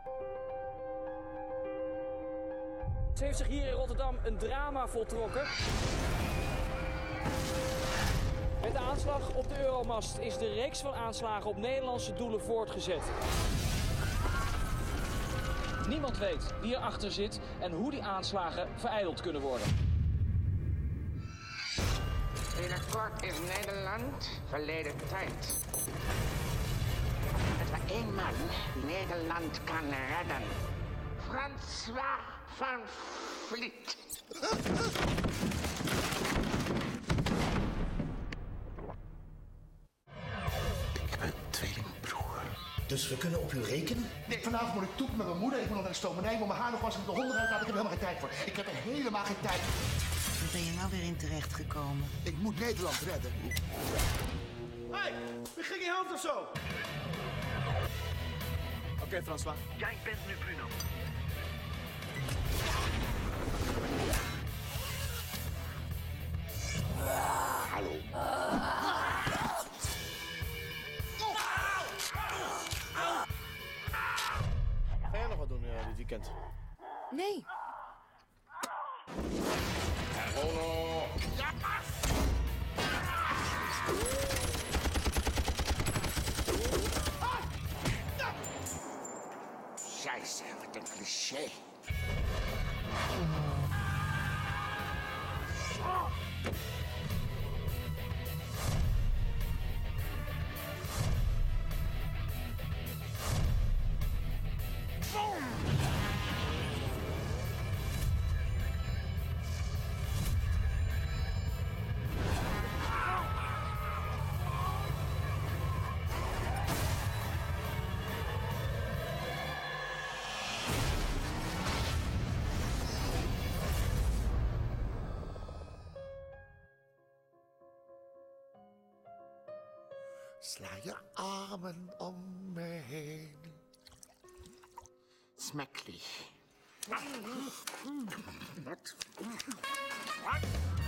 Het heeft zich hier in Rotterdam een drama voltrokken. Met de aanslag op de Euromast is de reeks van aanslagen op Nederlandse doelen voortgezet. Niemand weet wie erachter zit en hoe die aanslagen vereideld kunnen worden. Binnenkort is Nederland verleden tijd. Het was één man die Nederland kan redden. François van Vliet. Ik heb een tweelingbroer. Dus we kunnen op u rekenen? Nee, vanavond moet ik toepen met mijn moeder. Ik moet nog naar de stomerij. Ik moet mijn haar nog wassen met de honden uitlaten. Ik heb er helemaal geen tijd voor. Ik heb er helemaal geen tijd. Waar ben je nou weer in terechtgekomen? Ik moet Nederland redden. Hé, wie ging je hand of zo? Oké, François. Jij bent nu Bruno. Hallo. Ga jij nog wat doen dit weekend? Nee. Scheisse, wat een cliché. Sla je armen om me heen. Smakelijk. Wat?